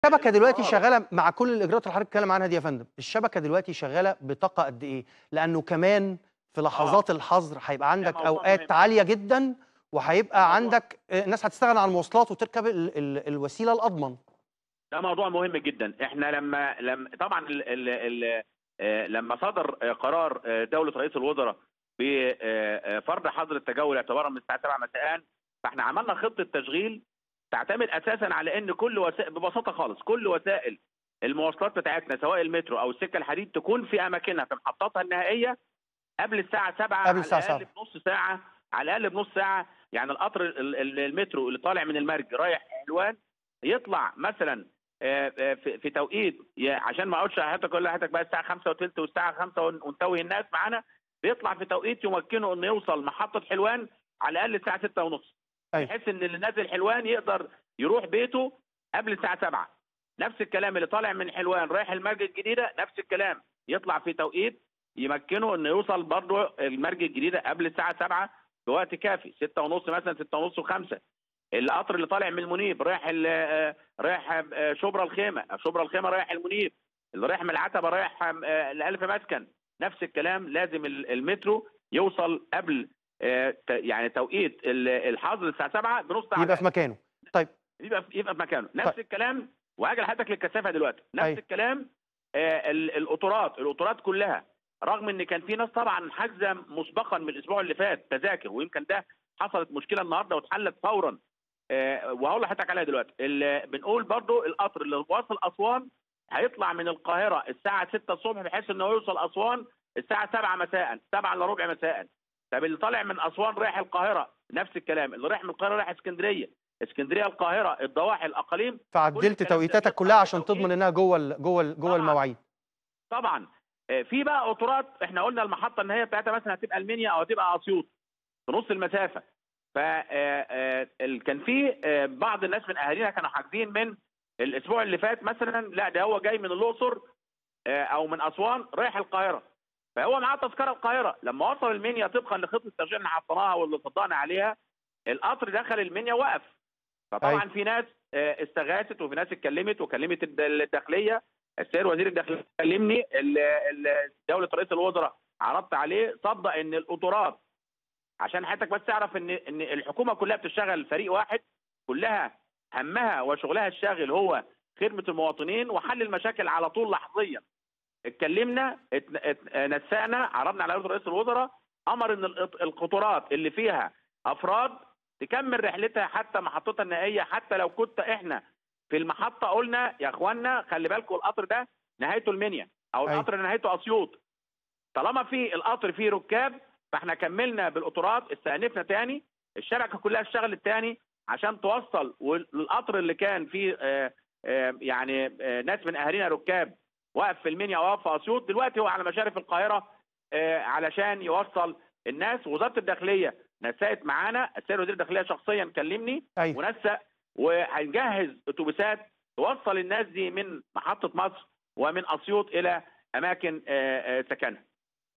الشبكة دلوقتي شغالة مع كل الإجراءات اللي حضرتك بتتكلم عنها دي يا فندم، الشبكة دلوقتي شغالة بطاقة قد إيه؟ لأنه كمان في لحظات الحظر هيبقى ده عندك موضوع مهم. أوقات عالية جدًا، ده وهيبقى موضوع عندك الناس هتستغنى عن المواصلات وتركب الوسيلة الأضمن. ده موضوع مهم جدا. احنا لما طبعا لما صدر قرار دولة رئيس الوزراء بفرض حظر التجول اعتبارا من الساعة 7 مساء، فاحنا عملنا خطة تشغيل تعتمد اساسا على ان كل وسائل، ببساطة خالص، كل وسائل المواصلات بتاعتنا سواء المترو او السكة الحديد تكون في اماكنها في محطاتها النهائية قبل الساعة 7 قبل على الساعة الاقل 7. بنص ساعة. على الاقل بنص ساعة. يعني القطر المترو اللي طالع من المرج رايح حلوان يطلع مثلا في توقيت، عشان ما اقعدش حياتك كل حياتك بقى الساعه 5 وثلث والساعه 5 ونتوه الناس معانا، بيطلع في توقيت يمكنه انه يوصل محطه حلوان على الاقل الساعه 6 ونص، أيوه. بحيث ان اللي نازل حلوان يقدر يروح بيته قبل الساعه 7. نفس الكلام اللي طالع من حلوان رايح المرج الجديده، نفس الكلام يطلع في توقيت يمكنه انه يوصل برضه المرج الجديده قبل الساعه 7 بوقت كافي، 6 ونص مثلا، 6 ونص و5. القطر اللي طالع من المنيب رايح شبرا الخيمه، شبرا الخيمه رايح المنيب، اللي رايح من العتبه رايح الالف مسكن، نفس الكلام. لازم المترو يوصل قبل يعني توقيت الحظر الساعه 7 بنص ساعه، يبقى في مكانه. طيب. يبقى في مكانه. طيب. نفس الكلام، وهاجي لحضرتك للكثافه دلوقتي. نفس أيوه. الكلام القطارات كلها، رغم ان كان في ناس طبعا حاجزه مسبقا من الاسبوع اللي فات تذاكر، ويمكن ده حصلت مشكله النهارده واتحلت فورا، وهقول لحضرتك عليها دلوقتي. بنقول برضو القطر اللي واصل اسوان هيطلع من القاهره الساعه 6 الصبح بحيث انه يوصل اسوان الساعه 7 مساء، 7 الا ربع مساء. طب اللي طالع من اسوان رايح القاهره نفس الكلام، اللي رايح من القاهره رايح اسكندريه القاهره الضواحي الاقاليم. فعدلت توقيتاتك كلها عشان تضمن انها جوه طبعا المواعيد. طبعا. في بقى قطارات احنا قلنا المحطه النهائيه بتاعتها مثلا هتبقى المنيا او هتبقى اسيوط في نص المسافه. فكان في بعض الناس من اهالينا كانوا حاجزين من الاسبوع اللي فات مثلا، لا ده هو جاي من الاقصر او من اسوان رايح القاهره، فهو معاه تذكره القاهره. لما وصل المنيا طبقا لخطه التشغيل اللي حطيناها واللي صدقنا عليها، القطر دخل المنيا وقف. فطبعا في ناس استغاثت، وفي ناس اتكلمت وكلمت الداخليه. السيد وزير الداخليه كلمني، دوله رئيس الوزراء عرضت عليه، صدق ان القطارات، عشان حضرتك بس تعرف ان الحكومه كلها بتشتغل فريق واحد، كلها همها وشغلها الشاغل هو خدمه المواطنين وحل المشاكل على طول لحظيا. اتكلمنا، نسقنا، عرضنا على رئيس الوزراء، امر ان القطارات اللي فيها افراد تكمل رحلتها حتى محطتها النهائيه. حتى لو كنت احنا في المحطه قلنا يا اخوانا خلي بالكم القطر ده نهايته المنيا او القطر نهايته اسيوط، طالما في القطر فيه ركاب فاحنا كملنا بالقطارات، استأنفنا تاني، الشبكه كلها اشتغلت تاني عشان توصل. والقطر اللي كان فيه يعني ناس من اهالينا ركاب واقف في المنيا واقف في اسيوط، دلوقتي هو على مشارف القاهره علشان يوصل الناس. وزاره الداخليه نسقت معانا، السيد وزير الداخليه شخصيا كلمني ونسق، وهنجهز اتوبيسات توصل الناس دي من محطه مصر ومن اسيوط الى اماكن سكنها.